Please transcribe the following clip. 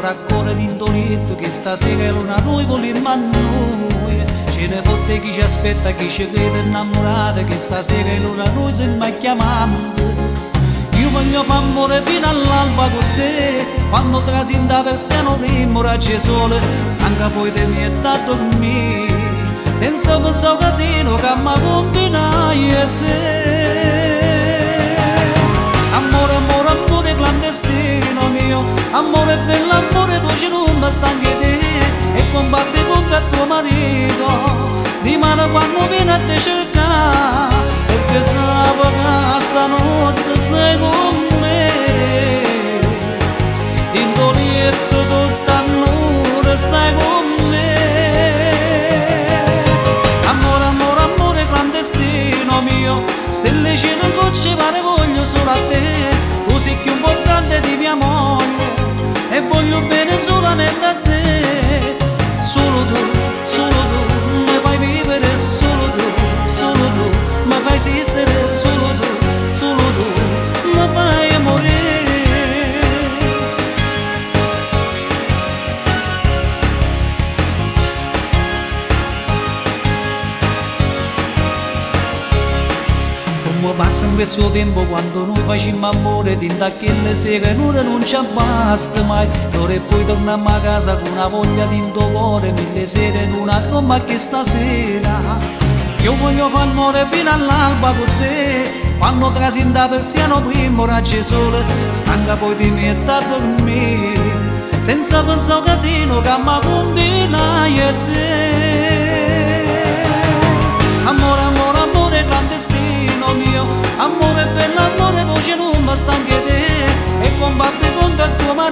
ancora d'indolito che stasera luna noi volimmo a noi. Ce ne fotte chi ci aspetta, chi ci crede innamorata, che stasera luna noi se mai chiamando. Io voglio fare amore fino all'alba con te, quando trasinda persiano primo raggio sole, stanca poi te mi è da dormire, senza questo casino che mi combinai e te. Amore, amore, amore clandestino mio, amore bello, amore dolce non basta anche te, e combatti contro tuo marito, di mano quando viene a te cercare, e pensavo che stanotte stai con me, in dolietto tutta nuda stai con me. Amore, amore, amore clandestino mio, stelle cielo gocce pare voglio solo a te, tu sei più importante di mia moglie e voglio bene solamente a te. Solo tu mi fai vivere, solo tu mi fai esistere, solo tu mi fai morire. Come passa in questo tempo quando noi facciamo amore, tinta che le sere non ci basta mai, ora e poi torniamo a casa con una voglia di cuore, mille sere in una coma che stasera io voglio fare amore fino all'alba con te, quando trasinda persiano primo raggio sole, stanca poi ti metti a dormire, senza pensare al casino che mi combinai e te. Amore, amore, amore clandestino mio, amore bello, amore dolce non basta anche te, e combatti contro il tuo